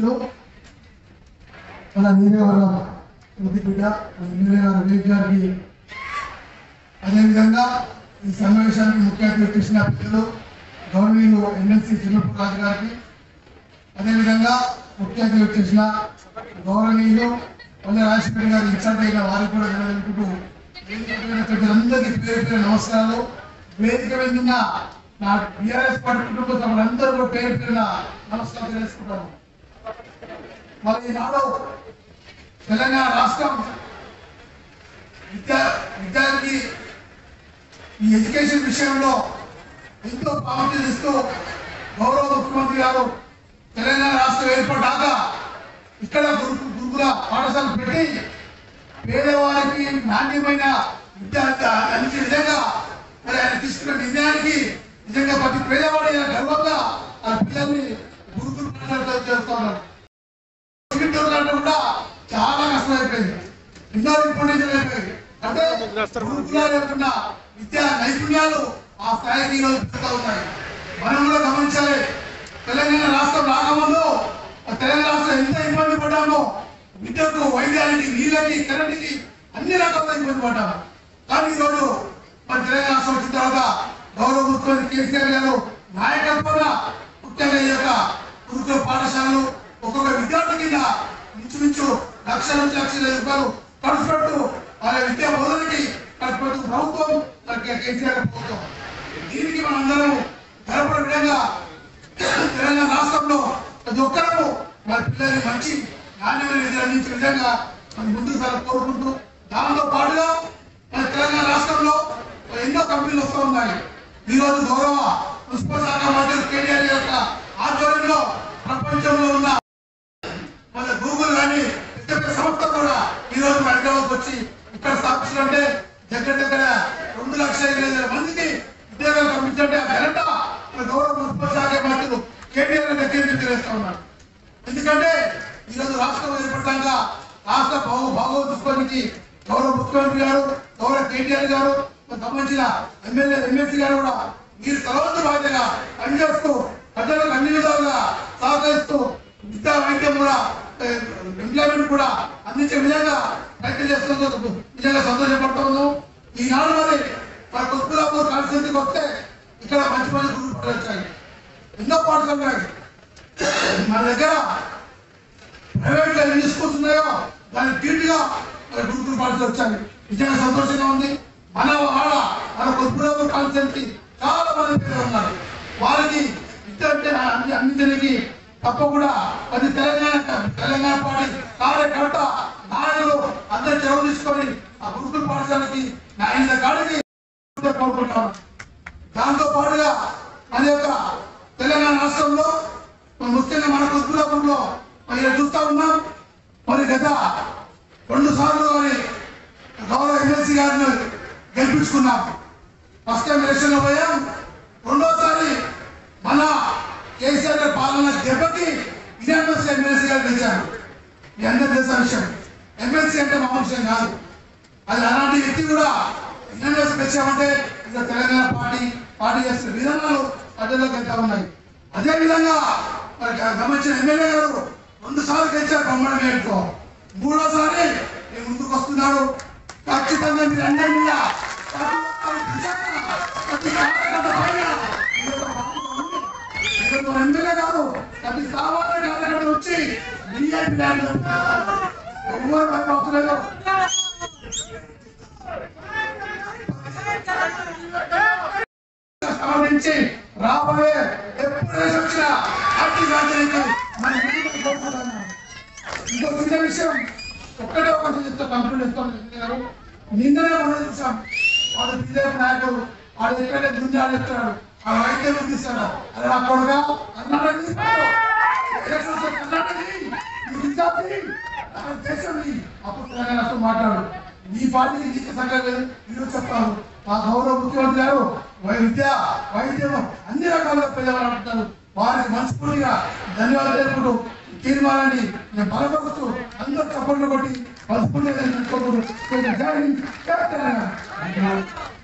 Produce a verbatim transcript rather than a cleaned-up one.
అధ్యక్షుడు మన నీరేవరం బిడ్డ రవి గారికి, అదేవిధంగా ఈ సమావేశానికి ముఖ్య అతిథి కృష్ణ పిల్లలు గౌరవీయులు ఎమ్మెల్సీ చిన్నప్ప రాజు గారికి, అదేవిధంగా ముఖ్య అతిథి కృష్ణ గౌరవనీయులు పల్లె రాజశేఖర్ గారి ఇన్ఛార్జ్ అయిన వారికి కూడా నిలబెట్టుకుంటూ అందరికీ పేరు పేరు నమస్కారాలు. వేదిక మీద నా టీఆర్ఎస్ పార్టీ కుటుంబ సభ్యులందరూ కూడా పేరు పేరున నమస్కారం తెలుసుకుంటాము. మరి ఈనాడు తెలంగాణ రాష్ట్రం విద్యా విద్యార్థి ఈ ఎడ్యుకేషన్ విషయంలో ఎంతో ప్రాముఖ్యత ఇస్తూ గౌరవ ముఖ్యమంత్రి గారు తెలంగాణ రాష్ట్రం ఏర్పడ్డాక ఇక్కడ గురుకుల పాఠశాలలు పెట్టి పేదవారికి నాణ్యమైన విద్యార్థి అందించే విధంగా మరి ఆయన తీసుకున్న నిర్ణయానికి నిజంగా ప్రతి పేదవాడి గర్వంగా ఆ పిల్లల్ని గురుకుల పాఠశాలతో చేస్తూ ఉన్నారు. కూడా చాలా కష్టమైపోయింది, ఎన్నో ఇంపార్టెన్స్ అయిపోయింది. అంటే గురుకులాలు యొక్క విద్యా నైపుణ్యాలు ఆ స్థాయికి పెరుగుతూ ఉన్నాయి. మనం కూడా గమనించాలి, తెలంగాణ రాష్ట్రం రాకముందు తెలంగాణ రాష్ట్రం ఎంత ఇబ్బంది పడ్డామో విద్యకు, వైద్యానికి, నీళ్ళకి, కరెంటుకి అన్ని రకాలుగా ఇబ్బంది పడ్డాము. కానీ ఈరోజు మన తెలంగాణ రాష్ట్రం వచ్చిన తర్వాత గౌరవ ముఖ్యమంత్రి కేసీఆర్ గారు నాయకత్వంగా ముఖ్యంగా ఈ యొక్క గురుకుల పాఠశాలలు ఒక్కొక్క విద్యార్థి కింద ఇంచుమించు లక్ష నుంచి లక్ష రూపాయలు ఖర్చు పెట్టు వాళ్ళ విద్యా బోధనకి ఖర్చు పెట్టు ప్రభుత్వం కేసీఆర్ ప్రభుత్వం. దీనికి మనం అందరం గర్వపడే విధంగా తెలంగాణ రాష్ట్రంలో ప్రతి ఒక్కరూ మన పిల్లల్ని మంచి నాణ్యమైన విద్య అందించే విధంగా మనం ముందుకు సార్ కోరుకుంటూ, దాంతో పాటుగా మన తెలంగాణ రాష్ట్రంలో ఎన్నో కంపెనీలు వస్తూ ఉన్నాయి. ఈరోజు గౌరవ మున్సిపల్ శాఖ మంత్రి కేటీఆర్ యొక్క ఆధ్వర్యంలో ప్రపంచంలో ఉన్న మన గూగుల్ కానీ ఇతర సంస్థ కూడా ఈరోజు హైదరాబాద్ వచ్చి ఇక్కడ స్థాపించాలంటే దగ్గర దగ్గర రెండు లక్షల ఇరవై వేల మందికి ఉద్యోగాలు కల్పించాలంటే ఆ ఘనత మన గౌరవ మున్సిపల్ శాఖ మంత్రులు కేటీఆర్ దగ్గర తెలియజేస్తా ఉన్నారు. ఎందుకంటే ఈరోజు రాష్ట్రం ఏర్పడ్డాక రాష్ట్ర బాగు బాగోదు చూసుకోవడానికి గౌరవ ముఖ్యమంత్రి గారు, గౌరవ కేటీఆర్ గారు, సంబంధించిన ఎమ్మెల్యే ఎమ్మెల్సీ గారు కూడా మీరు తలవంతు బాధ్యతగా పనిచేస్తూ ప్రజలకు అన్ని విధాలుగా సహకరిస్తూ విద్యా వైద్యం కూడా ఎంప్లాయ్మెంట్ కూడా అందించే విధంగా ప్రయత్నం చేస్తున్నందుకు నిజంగా సంతోషపడుతూ ఉన్నాం. ఈనాడు మరి మన కుత్బులాపూర్ కాన్స్టిట్యూన్సీకి వస్తే ఇక్కడ మంచి మంచి గురుకులు వచ్చాయి, ఎన్నో పాఠశాలలు ఉన్నాయి. మన దగ్గర ప్రైవేట్ గా ఎన్ని స్కూల్స్ ఉన్నాయో దానికి ధీటుగా మరి గురుకుల పాఠశాలలు వచ్చాయి. నిజంగా సంతోషంగా ఉంది. మన వాళ్ళ మన కుత్బులాపూర్ కాన్స్టిట్యూన్సీ చాలా మంది పేరు ఉన్నారు. వారికి విద్య అందించడానికి తప్పకుండా అది తెలంగాణ తెలంగాణ పార్టీ కార్యకర్త నాయకులు అందరూ చొరవ తీసుకొని ఆ గురుకుల పాఠశాలకి నాయన కాడికి కోరుకుంటాను. దాంతో పాటుగా మన యొక్క తెలంగాణ రాష్ట్రంలో ముఖ్యంగా మన కుత్బులాపూర్లో మరి చూస్తా ఉన్నాం. మరి గత రెండు సార్లు మరి గౌరవ ఎమ్మెల్సీ గారిని గెలిపించుకున్నాం. ఫస్ట్ టైం ఎలక్షన్ లో పోయాం, రెండోసారి మన కేసీఆర్ గారి పాలన దెబ్బకి యునానిమస్ ఎమ్మెల్సీ గారు గెలిచారు. మీ అందరూ తెలిసిన విషయం. ఎమ్మెల్సీ అంటే మామూలు విషయం కాదు. అది అలాంటి వ్యక్తి కూడా యునానిమస్ గెలిచామంటే ఇంకా తెలంగాణ పార్టీ పార్టీ చేస్తున్న విధానాలు ప్రజల్లోకి వెళ్తా ఉన్నాయి. అదేవిధంగా మరి గమనించిన ఎమ్మెల్యే గారు రెండు సార్లు గెలిచారు బొమ్మల మేడతో. మూడోసారి ముందుకు వస్తున్నాడు. ఖచ్చితంగా మీరు అందరి మీద ఎమ్మెల్యే కాదు ప్రతి సామాన్య కార్యకర్త వచ్చి సంబంధించి రాబోయే ఎప్పుడు వచ్చిన ఇంకో చిన్న విషయం ఒక్కటే ఒక చెప్తా కంప్లీట్ ఇస్తాను. నిన్ననే మనం చూసాం, వాడు బీజేపీ నాయకుడు వాడు ఎక్కడే గుంజాలు చెప్తున్నాడు, ఆ వైద్యం తీస్తాడు. అది నా కొడుగా కర్ణాటక అప్పుడు తెలంగాణ మాట్లాడు. ఈ పార్టీకి నీకు సంఘం లేదు, మీరు చెప్తాను. మా గౌరవ ముఖ్యమంత్రి గారు విద్య వైద్యం అన్ని రకాలుగా ప్రజలు అంటున్నారు. వారికి మనస్ఫూర్తిగా ధన్యవాదాలు తెలుపుకుంటూ తీర్మానాన్ని నేను బలపరుస్తూ అందరూ చప్పట్లు కొట్టి మనస్ఫూర్తిగా